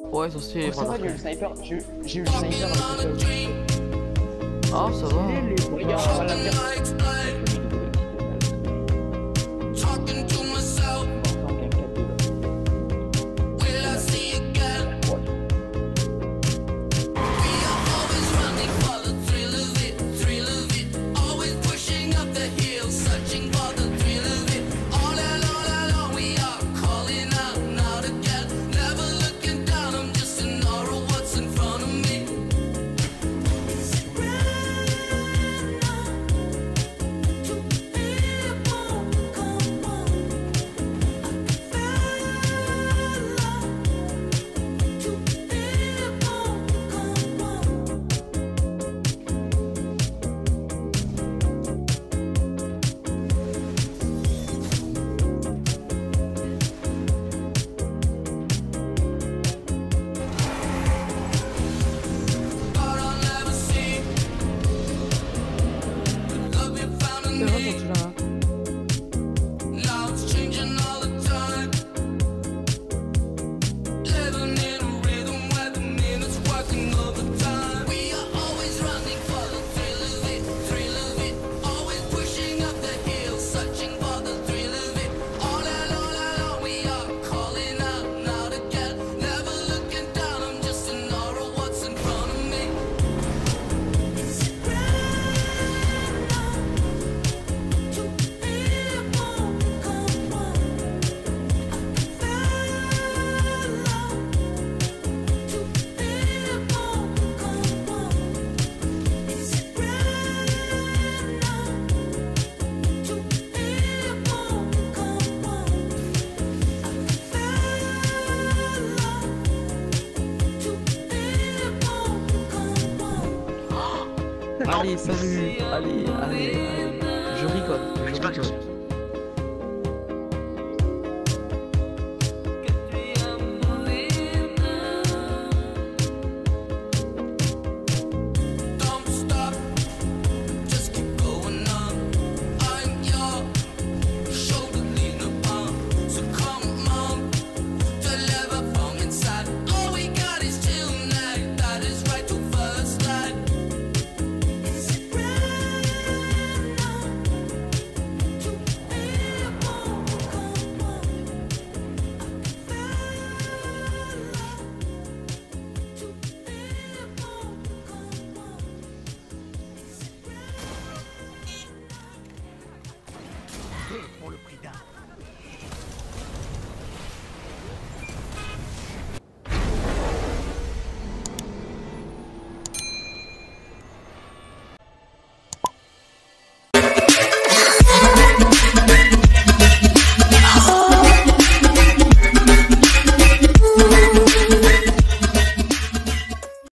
Ouais, ça c'est Oh, ça va, vraiment. j'ai eu le sniper. J'ai eu le sniper avec le Ah, ça va. regarde, on va la faire. Talking to myself, will I see again? We are always running for the thrill of it, thrill of it. Always pushing up the hill, searching for the thrill of it. All along, we are calling out now to get. Never looking down, I'm just an aura of what's in front of me. Is it real enough to feel come on? Now it's changing all the time. Living in a rhythm where the minutes working overtime. We are always running for the thrill of it, thrill of it. Always pushing up the hill, searching for the thrill of it. All along, we are calling out now to get. Never looking down, I'm just an aura of what's in front of me. Is it real enough to feel come on? Allez, salut. Allez. Je rigole.